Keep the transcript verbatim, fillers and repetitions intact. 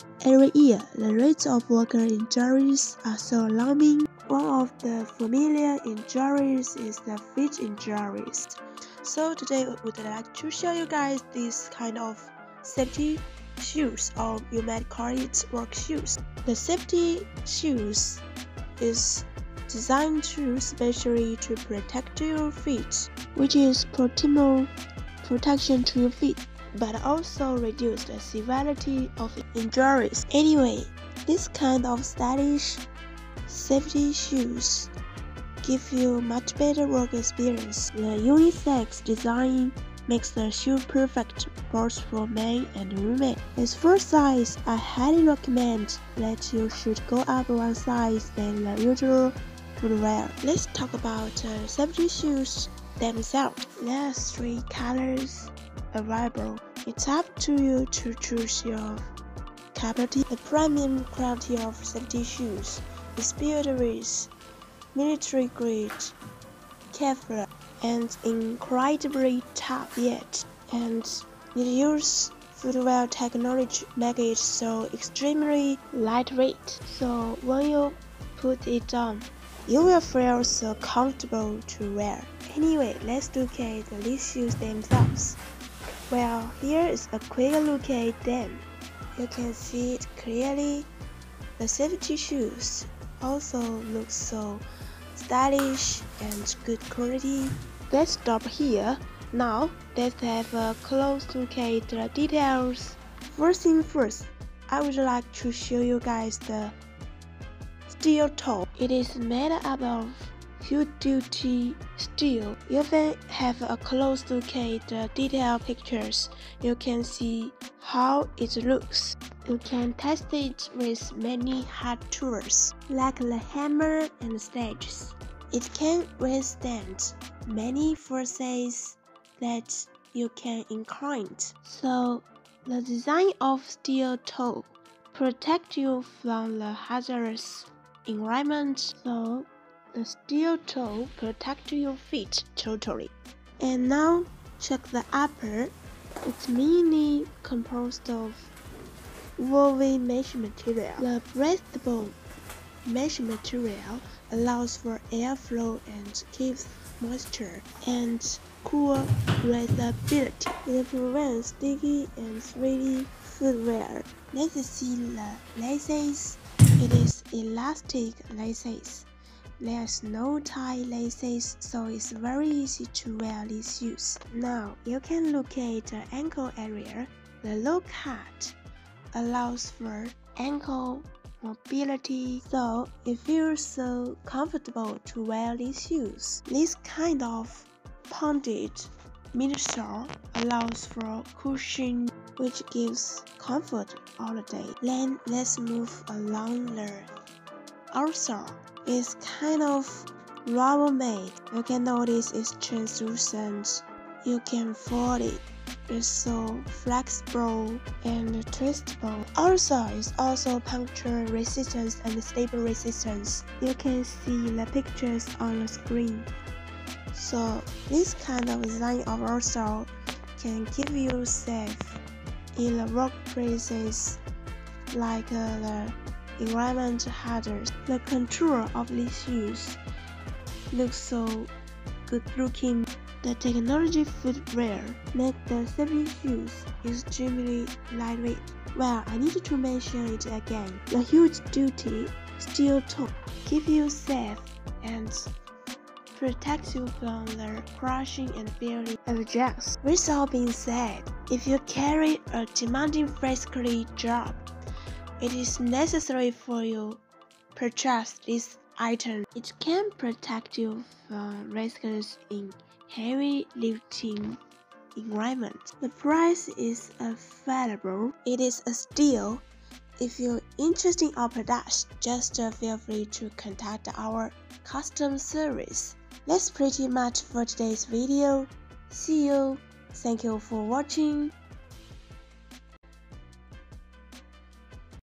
Every year, the rates of worker injuries are so alarming. One of the familiar injuries is the feet injuries. So today we would like to show you guys this kind of safety shoes, or you might call it work shoes. The safety shoes is designed to specially to protect your feet, which is proximal protection to your feet, but also reduce the severity of injuries. Anyway, this kind of stylish safety shoes give you much better work experience. The unisex design makes the shoe perfect both for men and women. As for size, I highly recommend that you should go up one size than the usual footwear. Let's talk about uh, safety shoes themselves. There are three colors available. It's up to you to choose your quality. The premium quality of safety shoes is built with military grade Kevlar and incredibly tough yet, and it uses footwear technology make it so extremely lightweight. So when you put it on, you will feel so comfortable to wear. Anyway, let's look at these shoes themselves. Well, here is a quick look at them. You can see it clearly. The safety shoes also look so stylish and good quality. Let's stop here. Now let's have a close look at the details. First thing first, I would like to show you guys the steel toe. It is made up of heavy-duty steel. You can have a close look at the detailed pictures. You can see how it looks. You can test it with many hard tools, like the hammer and sledges. It can withstand many forces that you can encounter. So, the design of steel toe protects you from the hazardous environment. So, the steel toe protects your feet totally. And now, check the upper. It's mainly composed of woven mesh material. The breathable mesh material allows for airflow and keeps moisture and cool breathability. It prevents sticky and sweaty footwear. Let's see the laces. It is elastic laces. There's no tie laces, so it's very easy to wear these shoes. Now you can look at the ankle area. The low cut allows for ankle mobility, so it feels so comfortable to wear these shoes. This kind of pointed midsole allows for cushioning, which gives comfort all the day. Then let's move along the outsole. It's kind of rubber made. You can notice it's translucent. You can fold it. It's so flexible and twistable. Also, it's also puncture resistance and stable resistance. You can see the pictures on the screen. So this kind of design of outsole can keep you safe in the workplaces like uh, the environment hazards. The contour of these shoes looks so good looking. The technology footwear make the safety shoes extremely lightweight. Well, I need to mention it again. The huge-duty steel toe keep you safe and protects you from the crushing and feeling of jacks. With all being said, if you carry a demanding physically job, it is necessary for you to purchase this item. It can protect you from risks in heavy lifting environment. The price is affordable. It is a steal. If you're interested in our products, just feel free to contact our customer service. That's pretty much for today's video. See you. Thank you for watching.